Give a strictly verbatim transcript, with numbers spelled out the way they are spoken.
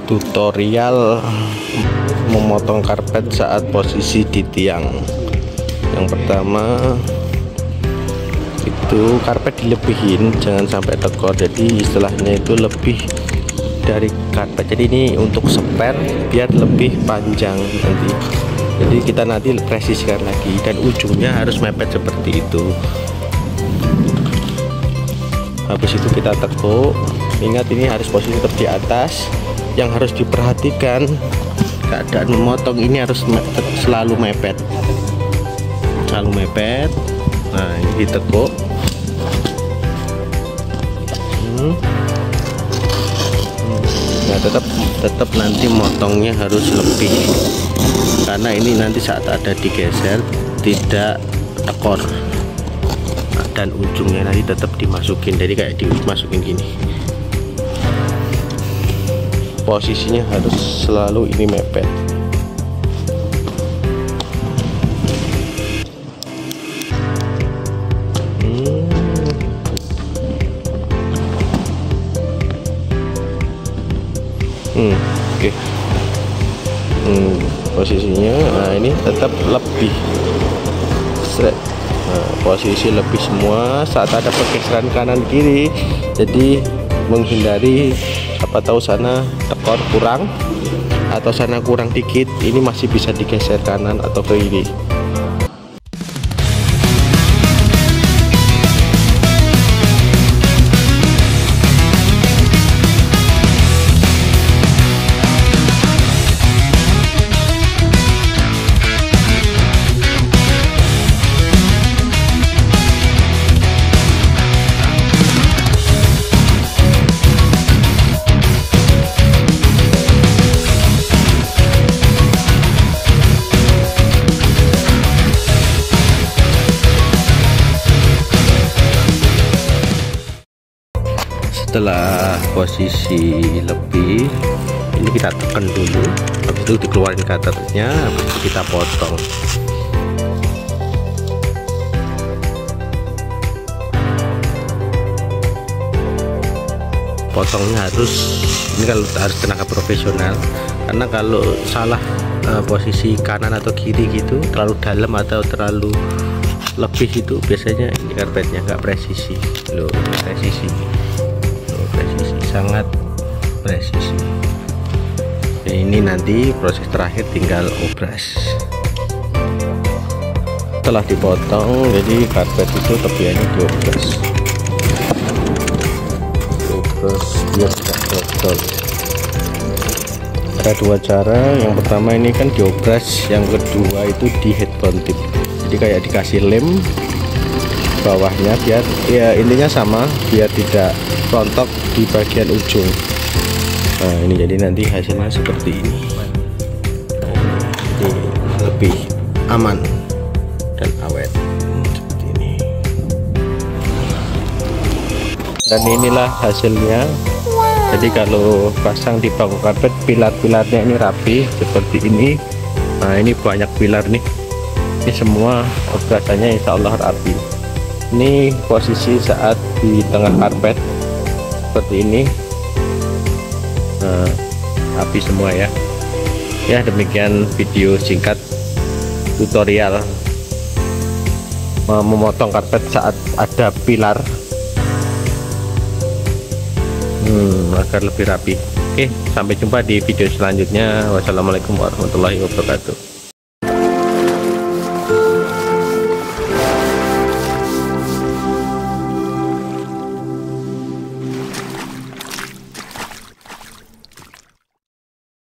Tutorial memotong karpet saat posisi di tiang. Yang pertama itu karpet dilebihin, jangan sampai tekor, jadi istilahnya itu lebih dari karpet. Jadi ini untuk spare biar lebih panjang nanti, jadi kita nanti presisikan lagi dan ujungnya harus mepet seperti itu. Habis itu kita tekuk. Ingat, ini harus posisi tetap di atas. Yang harus diperhatikan, keadaan memotong ini harus mepet, selalu mepet, selalu mepet. Nah, ini ditekuk. Hmm. Nah, tetap tetap nanti motongnya harus lebih, karena ini nanti saat ada digeser tidak tekor. Nah, dan ujungnya nanti tetap dimasukin, jadi kayak dimasukin gini. Posisinya harus selalu ini mepet. Hmm. Hmm, oke. Okay. Hmm, posisinya, nah ini tetap lebih. Nah, posisi lebih semua saat ada pergeseran kanan kiri, jadi menghindari apa tahu sana tekor kurang atau sana kurang dikit, ini masih bisa digeser kanan atau ke kiri. Setelah posisi lebih, ini kita tekan dulu, habis itu dikeluarin cutternya, habis itu kita potong. Potongnya harus, ini kalau harus tenaga profesional, karena kalau salah uh, posisi kanan atau kiri gitu, terlalu dalam atau terlalu lebih, itu biasanya ini karpetnya nggak presisi. Loh, presisi presisi sangat presisi. Nah, ini nanti proses terakhir tinggal obras. Setelah dipotong, jadi karpet itu tepiannya diobras, diobras biar tidak kotor. Ada dua cara. Yang pertama ini kan diobras, yang kedua itu di headphone tip, jadi kayak dikasih lem bawahnya, biar ya intinya sama, biar tidak rontok di bagian ujung. Nah, ini jadi nanti hasilnya seperti ini. Ini lebih aman dan awet seperti ini. Dan inilah hasilnya. Jadi kalau pasang di bangku karpet, pilar-pilarnya ini rapi seperti ini. Nah, ini banyak pilar nih. Ini semua obrasannya insya Allah rapi. Ini posisi saat di tengah karpet seperti ini. Nah, rapi semua ya. Ya, demikian video singkat tutorial memotong karpet saat ada pilar, hmm, agar lebih rapi. Oke, sampai jumpa di video selanjutnya. Wassalamualaikum warahmatullahi wabarakatuh.